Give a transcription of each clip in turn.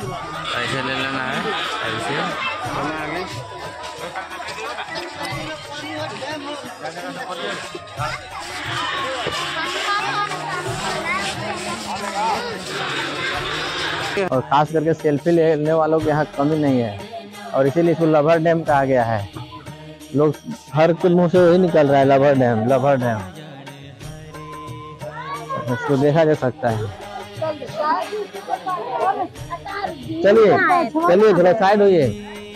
ऐसे ले लेना है ऐसे। और खास करके सेल्फी लेने वालों के यहाँ कमी नहीं है, और इसीलिए इसको लवर डैम कहा गया है। लोग हर के मुंह से वही निकल रहा है, लवर डैम लवर डैम। इसको देखा जा सकता है। चलिए चलिए थोड़ा साइड होइए।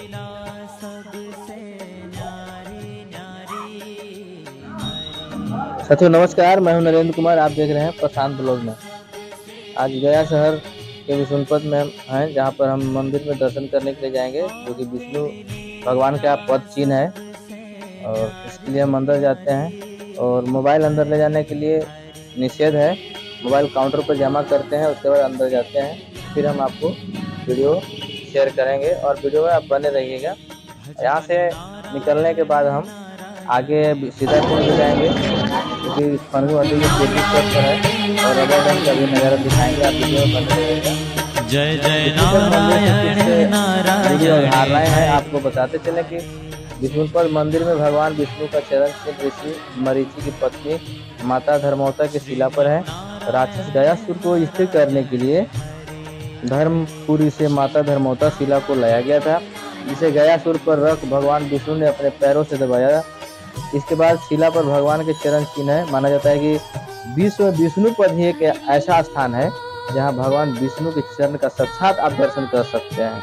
साथियों नमस्कार, मैं हूं नरेंद्र कुमार। आप देख रहे हैं प्रशांत ब्लॉग में। आज गया शहर के विष्णुपद में हैं, जहां पर हम मंदिर में दर्शन करने के लिए जाएंगे, जो कि विष्णु भगवान का पद चिन्ह है। और इसके लिए हम अंदर जाते हैं, और मोबाइल अंदर ले जाने के लिए निषेध है। मोबाइल काउंटर पर जमा करते हैं, उसके बाद अंदर जाते हैं। फिर हम आपको वीडियो शेयर करेंगे, और वीडियो में आप बने रहिएगा। यहाँ से निकलने के बाद हम आगे सीधा कुंड जाएंगे, क्योंकि फनगू नदी के पर है, और रबर डैम का भी नज़ारा दिखाएंगे। आप वीडियो में बने रहिएगा। जय जय नारायण नारायण। धारणाएं हैं आपको बताते चले कि विष्णुपद मंदिर में भगवान विष्णु का चरण चिन्ह ऋषि मरीचि की पत्नी माता धर्मवता के शिला पर है। राक्षस गयासुर को स्थिर करने के लिए धर्मपुरी से माता धर्मवता शिला को लाया गया था, जिसे गयासुर पर रख भगवान विष्णु ने अपने पैरों से दबाया। इसके बाद शिला पर भगवान के चरण चिन्ह है। माना जाता है कि विश्व में विष्णुपद ही एक ऐसा स्थान है जहां भगवान विष्णु के चरण का साक्षात आप दर्शन कर सकते हैं।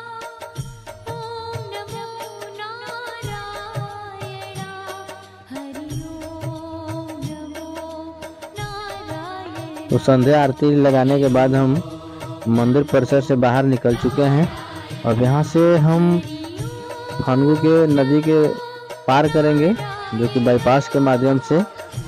तो संध्या आरती लगाने के बाद हम मंदिर परिसर से बाहर निकल चुके हैं, और यहाँ से हम फनगू के नदी के पार करेंगे, जो कि बाईपास के माध्यम से।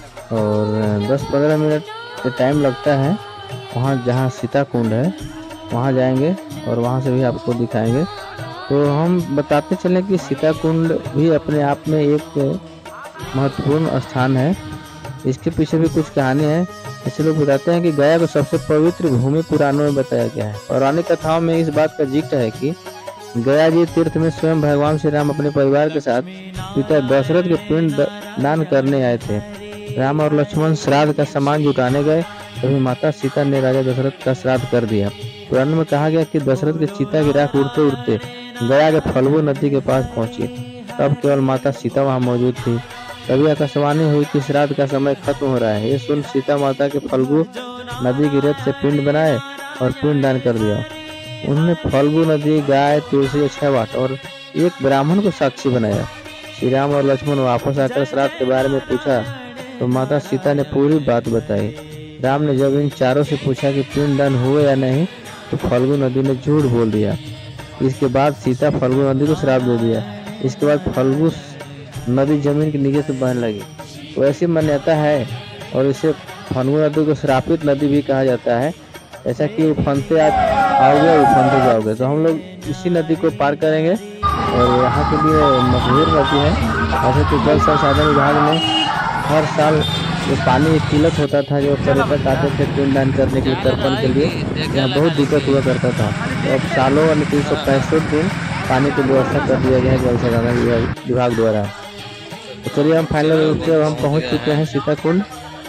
और 10-15 मिनट के टाइम लगता है। वहाँ जहाँ सीता कुंड है वहाँ जाएंगे, और वहाँ से भी आपको दिखाएंगे। तो हम बताते चलें कि सीता कुंड भी अपने आप में एक महत्वपूर्ण स्थान है। इसके पीछे भी कुछ कहानी है। ऐसे लोग बताते हैं कि गया को सबसे पवित्र भूमि पुराणों में बताया गया है। पौराणिक कथाओं में इस बात का जिक्र है कि गया जी तीर्थ में स्वयं भगवान श्री राम अपने परिवार के साथ पिता दशरथ के पिंड दान करने आए थे। राम और लक्ष्मण श्राद्ध का सामान जुटाने गए, तभी माता सीता ने राजा दशरथ का श्राद्ध कर दिया। पुराण में कहा गया कि दशरथ के चिता की राख उड़ते उड़ते गया के फल्गु नदी के पास पहुंची। तब केवल माता सीता वहां मौजूद थी। तभी आकाशवाणी हुई कि श्राद्ध का समय खत्म हो रहा है। ये सुन सीता माता के फल्गु नदी की रेत से पिंड बनाए और पिंड दान कर दिया। उन्होंने फल्गु नदी, गाय, तुलसी, 6 वाट और एक ब्राह्मण को साक्षी बनाया। श्री राम और लक्ष्मण वापस आकर श्राद्ध के बारे में पूछा तो माता सीता ने पूरी बात बताई। राम ने जब इन चारों से पूछा कि पिंड दान हुए या नहीं, तो फल्गु नदी ने झूठ बोल दिया। इसके बाद सीता फल्गु नदी को श्राप दे दिया। इसके बाद फल्गु नदी जमीन के नीचे से बहने लगी। तो ऐसी मान्यता है, और इसे फल्गु नदी को श्रापित नदी भी कहा जाता है। ऐसा कि उफनते आओगे उफनते जाओगे। तो हम लोग इसी नदी को पार करेंगे, और यहाँ के लिए मशहूर नदी है। ऐसे तो जल संसाधन विभाग ने हर साल जो पानी किल्लत होता था, जो पर्यटक आते थे पिंड दान करने के लिए, तर्पण के लिए, यहाँ बहुत दिक्कत हुआ करता था। तो अब सालों 365 दिन पानी की व्यवस्था कर दिया गया है जल संसाधन विभाग द्वारा। तो चलिए हम फाइनल रूप से हम पहुँच चुके हैं सीता कुंड।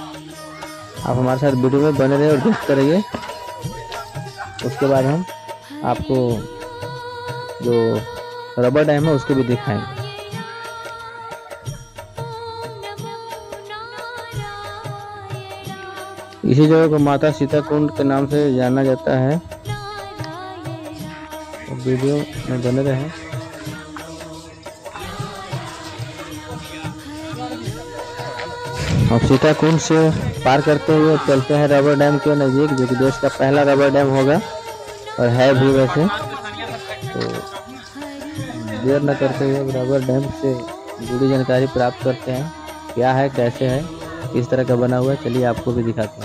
आप हमारे साथ वीडियो में बने रहे और देखते रहिए। उसके बाद हम आपको जो रबर डैम है उसको भी दिखाएंगे। इसी जगह को माता सीता कुंड के नाम से जाना जाता है। तो वीडियो में बने रहें। अब सीता कुंड से पार करते हुए चलते हैं रबर डैम के नज़दीक, जो कि देश का पहला रबर डैम होगा, और है भी वैसे। तो देर न करते हुए रबर डैम से जुड़ी जानकारी प्राप्त करते हैं, क्या है, कैसे है, किस तरह का बना हुआ है। चलिए आपको भी दिखाते हैं।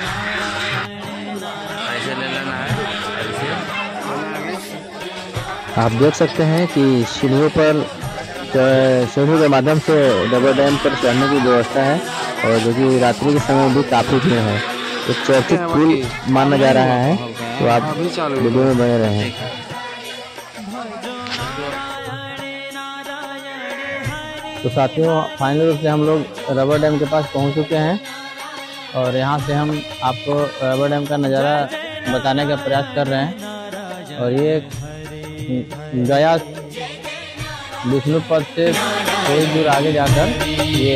ऐसे ले लेना है ऐसे। आप देख सकते हैं कि सीढ़ियों पर सीढ़ियों के माध्यम से रबर डैम पर चढ़ने की व्यवस्था है और जो कि रात्रि के समय भी काफ़ी भीड़ है। एक चर्चित पुल माना जा रहा है, तो आप वीडियो में बने रहे हैं। तो साथियों, फाइनल रूप से हम लोग रबर डैम के पास पहुंच चुके हैं और यहाँ से हम आपको रबर डैम का नज़ारा बताने का प्रयास कर रहे हैं। और ये गया विष्णु पद से थोड़ी दूर आगे जाकर ये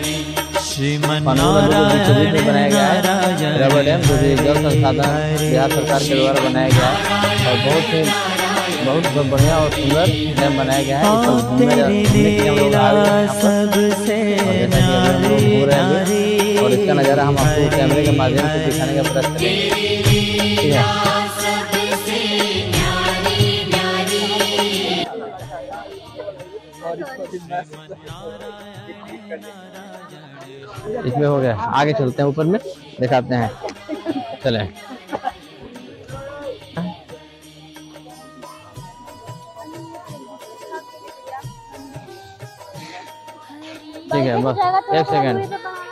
बनाया गया है रबर डैम, जो कि जल संसाधन बिहार सरकार के द्वारा बनाया गया है और बहुत बढ़िया और सुंदर डैम बनाया गया है। घूमने के लिए हम लोग आए हैं और इसका नज़ारा हम आपको कैमरे के माध्यम से दिखाने का प्रयास करेंगे। ठीक है, इसमें हो गया। आगे चलते हैं, ऊपर में दिखाते हैं। चले ठीक है, बस एक सेकेंड।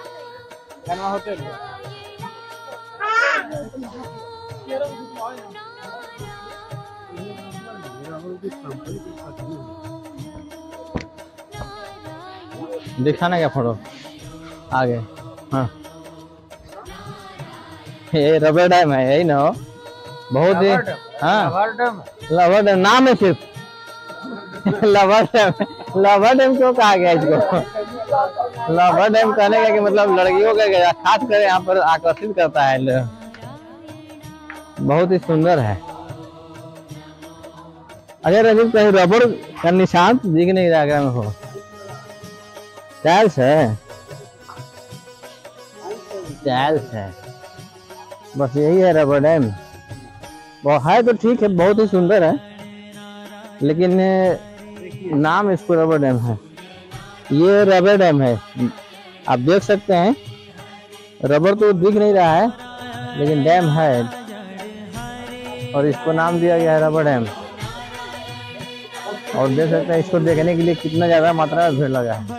दिखाना क्या फोटो आगे? हाँ, ये रबर डैम है, यही ना? बहुत ही हाँ, लवर डैम नाम है सिर्फ। लवर डैम क्यों कहा गया इसको? लवर डैम कहने का कि मतलब लड़कियों का खास कर यहाँ पर आकर्षित करता है। बहुत ही सुंदर है। अगर अभी कहीं रबर का निशान दिख नहीं रहा में हो, टाइल्स है, टाइल्स है, बस यही है रबर डैम। वो है तो ठीक है, बहुत ही सुंदर है, लेकिन नाम इसको रबर डैम है। ये रबर डैम है, आप देख सकते हैं। रबर तो दिख नहीं रहा है, लेकिन डैम है और इसको नाम दिया गया है रबर डैम। और देख सकते हैं, इसको देखने के लिए कितना ज्यादा मात्रा में भीड़ लगा है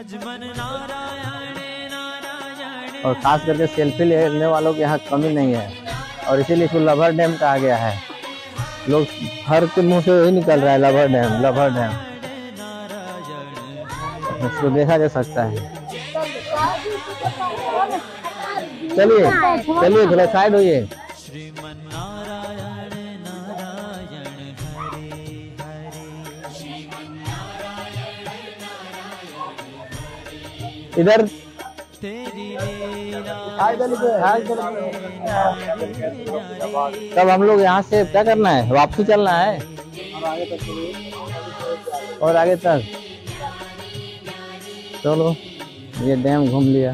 और खास करके सेल्फी लेने वालों के यहाँ कमी नहीं है और इसीलिए इसको लवर डैम कहा गया है। लोग हर के मुंह से यही निकल रहा है, लवर डैम, लवर डैम। इसको देखा जा सकता है। चलिए चलिए, थोड़ा साइड होइए। इधर तब हम लोग यहाँ से क्या करना है? वापसी चलना है और आगे तक। चलो, ये डैम घूम लिया।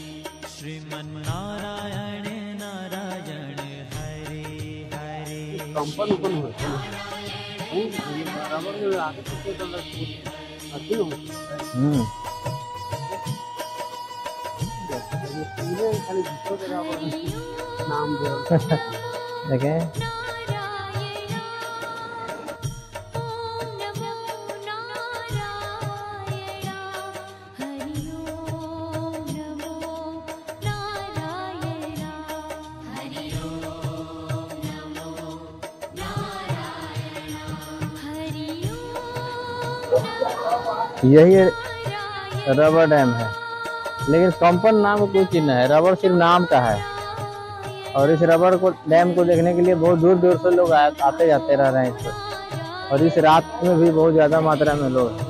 देखें, यही रबर डैम है, लेकिन कंपन नाम कोई चीज नहीं है, रबर सिर्फ नाम का है। और इस रबर को डैम को देखने के लिए बहुत दूर दूर से लोग आते जाते रह रहे हैं इस पर। और इस रात में भी बहुत ज्यादा मात्रा में लोग